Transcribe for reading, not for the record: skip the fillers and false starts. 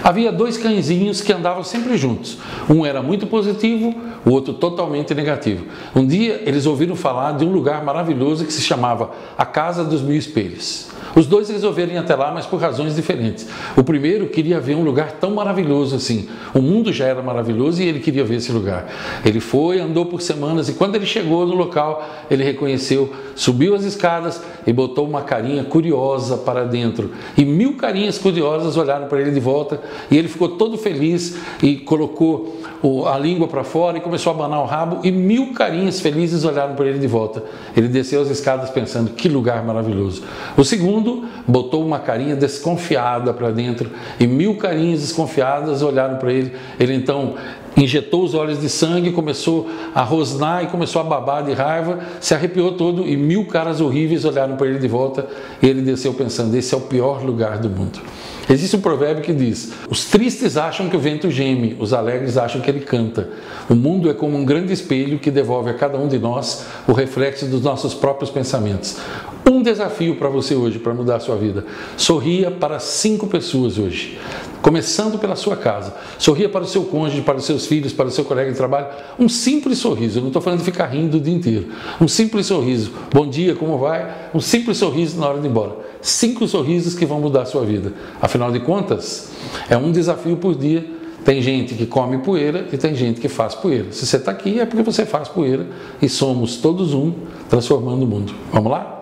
Havia dois cãezinhos que andavam sempre juntos. Um era muito positivo, o outro totalmente negativo. Um dia eles ouviram falar de um lugar maravilhoso que se chamava a Casa dos Mil Espelhos. Os dois resolveram ir até lá, mas por razões diferentes. O primeiro queria ver um lugar tão maravilhoso assim. O mundo já era maravilhoso e ele queria ver esse lugar. Ele foi, andou por semanas e quando ele chegou no local, ele reconheceu, subiu as escadas e botou uma carinha curiosa para dentro. E 1000 carinhas curiosas olharam para ele de volta e ele ficou todo feliz e colocou a língua para fora e começou a abanar o rabo e 1000 carinhas felizes olharam para ele de volta. Ele desceu as escadas pensando, que lugar maravilhoso. O segundo botou uma carinha desconfiada para dentro e 1000 carinhas desconfiadas olharam para ele. Ele então injetou os olhos de sangue, começou a rosnar e começou a babar de raiva, se arrepiou todo e 1000 caras horríveis olharam para ele de volta e ele desceu pensando, esse é o pior lugar do mundo. Existe um provérbio que diz, os tristes acham que o vento geme, os alegres acham que ele canta. O mundo é como um grande espelho que devolve a cada um de nós o reflexo dos nossos próprios pensamentos. Um desafio para você hoje, para mudar a sua vida. Sorria para 5 pessoas hoje, começando pela sua casa. Sorria para o seu cônjuge, para os seus filhos, para o seu colega de trabalho. Um simples sorriso, eu não estou falando de ficar rindo o dia inteiro. Um simples sorriso. Bom dia, como vai? Um simples sorriso na hora de ir embora. 5 sorrisos que vão mudar a sua vida. Afinal de contas, é um desafio por dia. Tem gente que come poeira e tem gente que faz poeira. Se você está aqui é porque você faz poeira e somos todos um, transformando o mundo. Vamos lá?